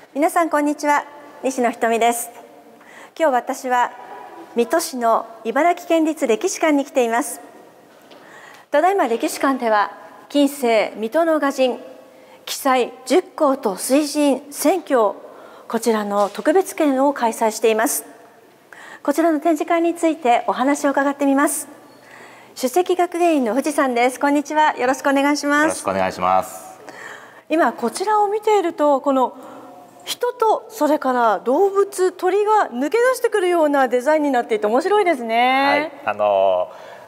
皆さんこんにちは、西野ひとみです。今日私は水戸市の茨城県立歴史館に来ています。ただいま歴史館では近世水戸の雅人記載10項と水神1000教、こちらの特別展を開催しています。こちらの展示会についてお話を伺ってみます。首席学芸員の藤さんです。こんにちは、よろしくお願いします。 よろしくお願いします。 今こちらを見ていると、この人とそれから動物、鳥が抜け出してくるようなデザインになっていて面白いですね。 はい、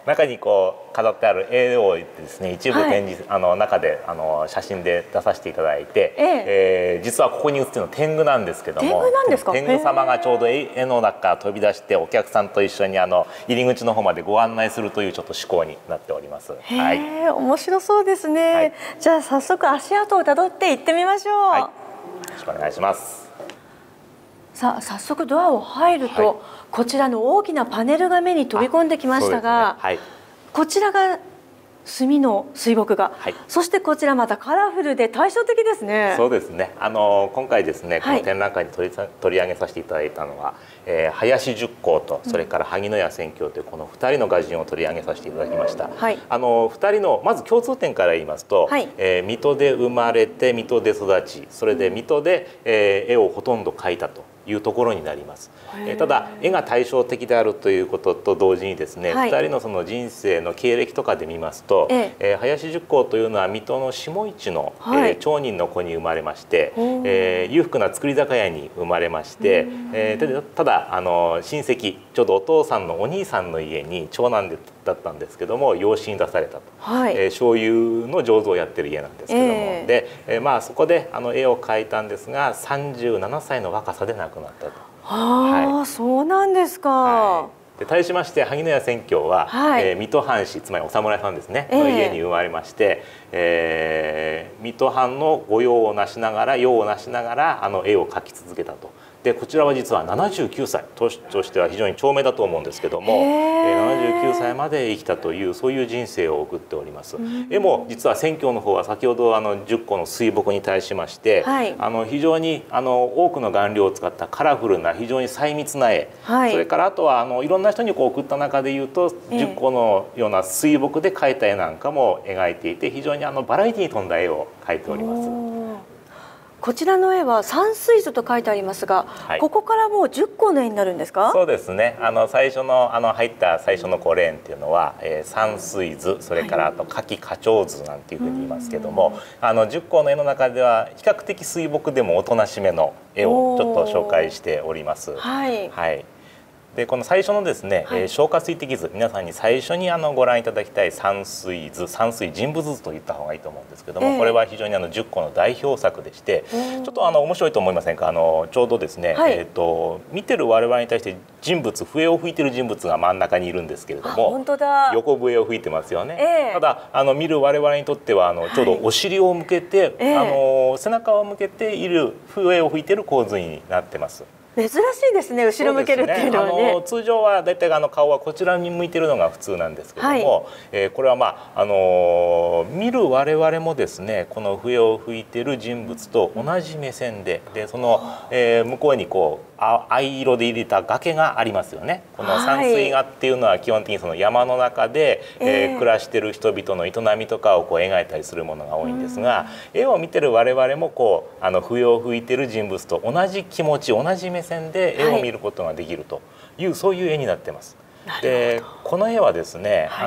中にこう飾ってある絵をですね、一部展示、中で写真で出させていただいて、実はここに写っているのは天狗なんですけども、 天狗なんですか？ 天狗様がちょうど絵の中から飛び出してお客さんと一緒に入り口の方までご案内するというちょっと趣向になっております。 はい、面白そうですね。はい、じゃあ早速足跡をたどって行ってみましょう。はい、 よろしくお願いします。 さあ早速ドアを入ると、はい、こちらの大きなパネルが目に飛び込んできましたが、はい、こちらが墨の水墨画、はい、そしてこちらまたカラフルで対照的ですね。 そうですね。今回ですね、この展覧会に取り上げさせていただいたのは、林十光とそれから萩野屋千教というこの2人の画人を取り上げさせていただきました。はい、2人のまず共通点から言いますと、はい、水戸で生まれて水戸で育ち、それで水戸で、絵をほとんど描いたというところになります。ただ絵が対照的であるということと同時にですね、はい、2人のその人生の経歴とかで見ますと、林十光というのは水戸の下市の、町人の子に生まれまして、裕福な造り酒屋に生まれまして、ただ親戚、ちょうどお父さんのお兄さんの家に長男だったんですけども養子に出されたと、はい、醤油の醸造をやってる家なんですけども、で、そこで絵を描いたんですが37歳の若さで亡くなったと。 はい、そうなんですか。はい、 で対しまして萩野屋千教は、はい、水戸藩士、つまりお侍さんですね、の家に生まれまして、水戸藩の御用をなしながら絵を描き続けたと。でこちらは実は79歳、年としては非常に長命だと思うんですけども、79歳まで生きたというそういう人生を送っております。絵も実は千教の方は先ほど10個の水墨に対しまして、はい、非常に多くの顔料を使ったカラフルな非常に細密な絵、はい、それからあとはいろんな人に送った中でいうと10個のような水墨で描いた絵なんかも描いていて、非常にバラエティに富んだ絵を描いております。 こちらの絵は山水図と書いてありますが、はい、ここからもう10個の絵になるんですか？そうですね。 最初の入った最初のレーンっていうのは、山水図、それからあと夏季花鳥図なんていうふうに言いますけども、10個の絵の中では比較的水墨でもおとなしめの絵をちょっと紹介しております。はい。はい。でこの最初のですね、消化水滴図、皆さんに最初にご覧いただきたい山水図、山水人物図と言った方がいいと思うんですけども、これは非常に10個の代表作でして、ちょっと面白いと思いませんか？ちょうどですね、はい、見てる我々に対して人物、笛を吹いてる人物が真ん中にいるんですけれども、 本当だ、 横笛を吹いてますよね。ただ見る我々にとってはちょうどお尻を向けて、背中を向けている笛を吹いてる構図になってます。 珍しいですね、後ろ向けるっていうのはね。 通常はだいたい顔はこちらに向いてるのが普通なんですけども、はい、これは見る我々もですね、この笛を吹いてる人物と同じ目線で、その、向こうに藍色で入れた崖がありますよね。この山水画っていうのは基本的にその山の中で、暮らしてる人々の営みとかを描いたりするものが多いんですが、絵を見てる我々も笛を吹いてる人物と同じ気持ち、同じ目線で絵を見ることができるという、そういう絵になってます。でこの絵はですね、はい、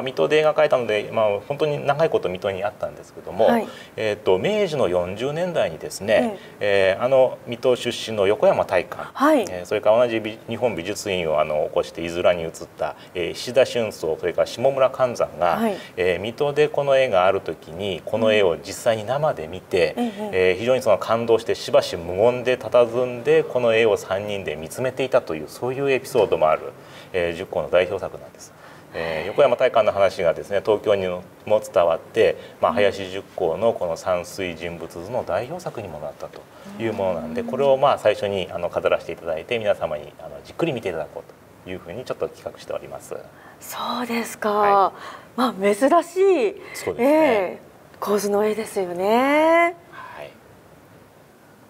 水戸で絵が描いたので、本当に長いこと水戸にあったんですけども、はい、明治の40年代にですね、水戸出身の横山大観、はい、それから同じ日本美術院を起こして絵面に移った石田春草、それから下村勘山が、はい、水戸でこの絵がある時にこの絵を実際に生で見て、非常に感動してしばし無言で佇んでこの絵を3人で見つめていたという、そういうエピソードもある10個の代表作なんです。横山大観の話がですね、東京にも伝わって、林十光のこの山水人物図の代表作にもなったというものなんで、これを最初に飾らせていただいて、皆様にじっくり見ていただこうというふうにちょっと企画しております。 そうですか。はい、珍しい、そうですね、構図の絵ですよね。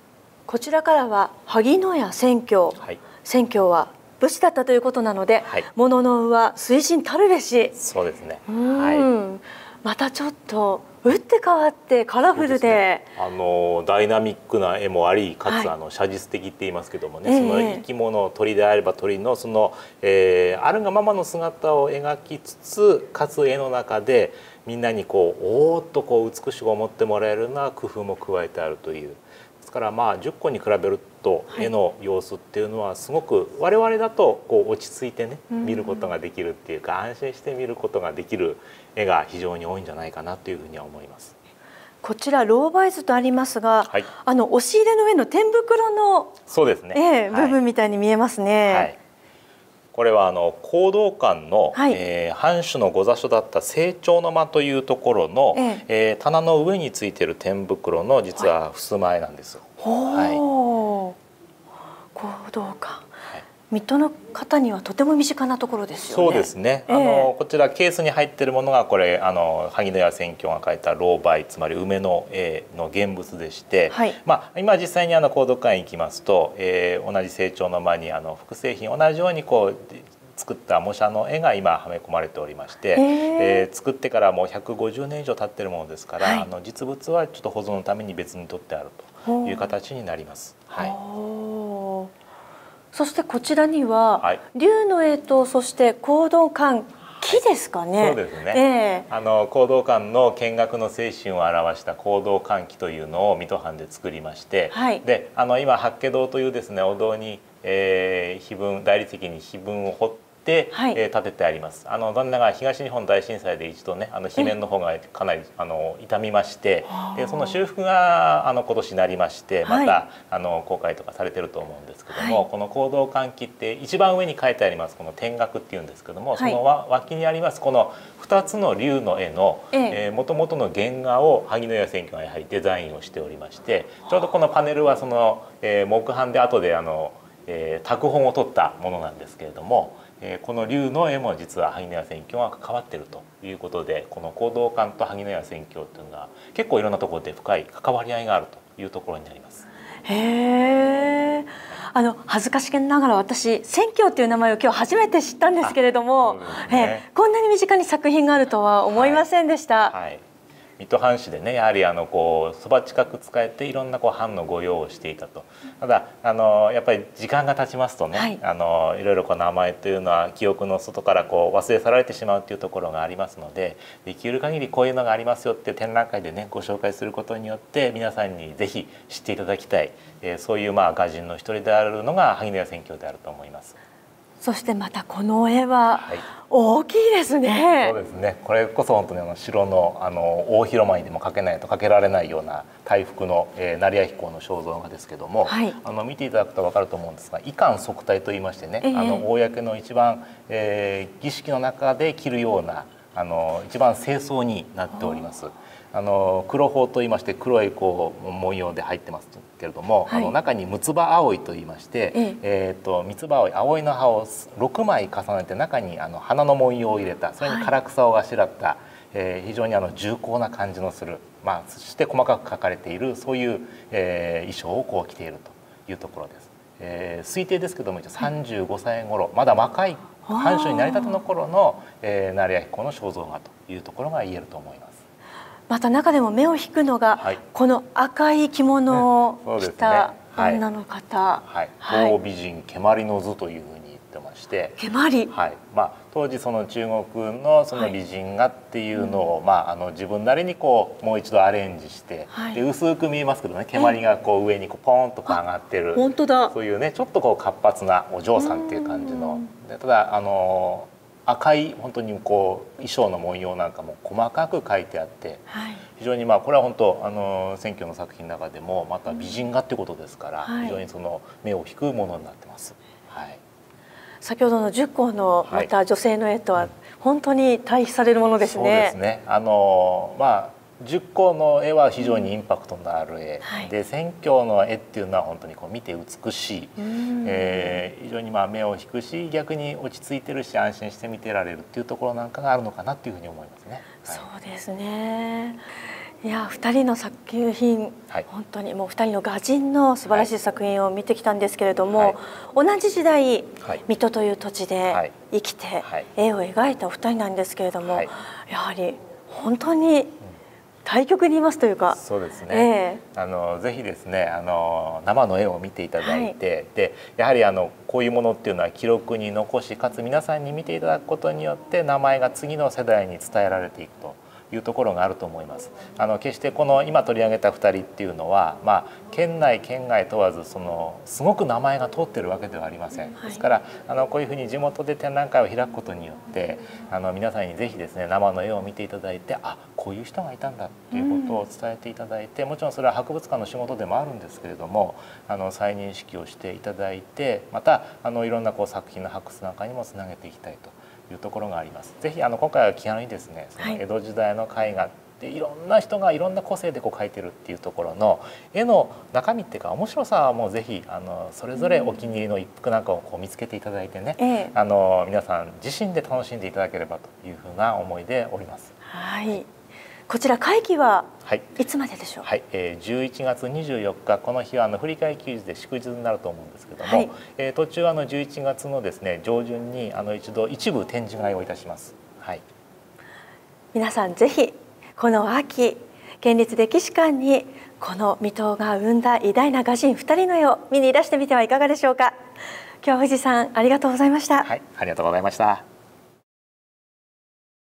こちらからは萩野屋千鏡、 はい、 千鏡は武士だったということなので、はい、物の上水深たるべし。 そうですね。 はい、またちょっと打って変わってカラフルで、 ダイナミックな絵もあり、かつ写実的って言いますけどもね、その生き物、鳥であれば鳥のその、あるがままの姿を描きつつ、かつ絵の中でみんなにこうおーっとこう美しく思ってもらえるような工夫も加えてあるという。ですからまあ10個に比べると絵の様子っていうのはすごく我々だとこう落ち着いてね見ることができるっていうか、安心して見ることができる絵が非常に多いんじゃないかなというふうには思います。 こちらローバイ図とありますが、はい、押し入れの上の天袋のそうですね、 部分みたいに見えますね。 はい、これは講道館の、はい、藩主の御座所だった清張の間というところの、棚の上についている天袋の実は襖絵なんです。 はい、講道館、水戸の方にはとても身近なところですよね。 そうですね。こちらケースに入っているものがこれ萩野屋千鏡が描いた老梅、つまり梅の絵の現物でして、はい、まあ今実際に講道館に行きますと、同じ清張の間に複製品同じようにこう作った模写の絵が今はめ込まれておりまして、作ってからもう150年以上経っているものですから、はい、実物はちょっと保存のために別に取ってあるという形になります。はい。 そしてこちらには、はい、龍の絵とそして講道館木ですかね。 そうですね。講道館の見学の精神を表した講道館木というのを水戸藩で作りまして、はい、で今八景堂というですねお堂に、碑文大理石に碑文を彫ってはい、建ててあります。旦那が東日本大震災で一度ね碑面の方がかなり傷みまして、でその修復が今年になりましてまた、はい、公開とかされてると思うんですけども、はい、この講道館記って一番上に書いてありますこの天額っていうんですけども、その脇にありますこの2つの龍の絵のもともとの原画を萩野屋千鏡がやはりデザインをしておりまして、ちょうどこのパネルはその、木版で後で拓本を取ったものなんですけれども。この龍の絵も実は萩野屋千鏡が関わっているということで、この講道館と萩野屋千鏡というのは結構いろんなところで深い関わり合いがあるというところになります。 へえ。恥ずかしげながら私千鏡という名前を今日初めて知ったんですけれども、こんなに身近に作品があるとは思いませんでした。はいはい、 水戸藩主でねやはりそば近く使えていろんな藩の御用をしていたと。ただやっぱり時間が経ちますとね、はい、いろいろ名前というのは記憶の外から忘れ去られてしまうというところがありますので、できる限りこういうのがありますよって展覧会でねご紹介することによって皆さんにぜひ知っていただきたい、そういう画人の一人であるのが萩野屋千鏡であると思います。 そしてまたこの絵は大きいですね。 そうですね。これこそ本当に城の大広間にでも描けないと描けられないような大福の成屋飛行の肖像画ですけども、はい、見ていただくと分かると思うんですが、衣冠束帯といいましてね、公の一番、儀式の中で着るような一番正装になっております。黒鳳といいまして黒い文様で入ってますけれども、はい、中に六つ葉葵といいまして、三つ葉葵葵の葉を6枚重ねて中に花の文様を入れた、それに唐草をあしらった、非常に重厚な感じのする、そして細かく描かれているそういう、衣装を着ているというところです。推定ですけども35歳頃、まだ若い藩主になりたての頃の成屋彦の肖像画というところが言えると思います。 また中でも目を引くのが、はい、この赤い着物を着た女の方、 老美人蹴鞠の図というふうに言ってまして、 蹴鞠、 はい、当時その中国のその美人画っていうのを、自分なりにもう一度アレンジして、で薄く見えますけどね、蹴鞠が上にポーンと上がってる、 本当だ、 そういうねちょっと活発なお嬢さんっていう感じの、ただ赤い本当に衣装の文様なんかも細かく描いてあって、はい、非常にこれは本当千鏡の作品の中でもまた美人画ってことですから、非常にその目を引くものになってます。はい、 先ほどの10個のまた女性の絵とは本当に対比されるものですね。そうですね。10個の絵は非常にインパクトのある絵、で千鏡の絵っていうのは本当に見て美しい、非常に目を引くし逆に落ち着いてるし安心して見てられるっていうところなんかがあるのかなっていうふうに思いますね。 そうですね。 いや2人の作品、はい、本当にもう2人の画人の素晴らしい作品を見てきたんですけれども、はい、同じ時代、はい、水戸という土地で生きて絵を描いたお二人なんですけれども、はい、やはり本当に対極にいますというか、 そうですね、ぜひですね生の絵を見ていただいて、はい、でやはりこういうものっていうのは記録に残し、かつ皆さんに見ていただくことによって名前が次の世代に伝えられていくというところがあると思います。決してこの今取り上げた2人っていうのは、県内県外問わずすごく名前が通ってるわけではありません。ですからこういうふうに地元で展覧会を開くことによって皆さんにぜひですね生の絵を見ていただいて、こういう人がいたんだっていうことを伝えていただいて、もちろんそれは博物館の仕事でもあるんですけれども再認識をしていただいて、またいろんな作品の発掘なんかにもつなげていきたいというところがあります。ぜひ今回は気軽にですね、その江戸時代の絵画でいろんな人がいろんな個性で描いてるっていうところの絵の中身っていうか面白さはもうぜひそれぞれお気に入りの一幅なんかを見つけていただいてね、皆さん自身で楽しんでいただければというふうな思いでおります。 はい。こちら会期はいつまででしょう。 はい、11月24日この日は振り替え休日で祝日になると思うんですけども、はい、途中11月のですね上旬に一部展示会をいたします。はい。 皆さんぜひこの秋県立歴史館にこの水戸が生んだ偉大な画人2人の絵を見にいらしてみてはいかがでしょうか。今日は藤さんありがとうございました。 はい、ありがとうございました。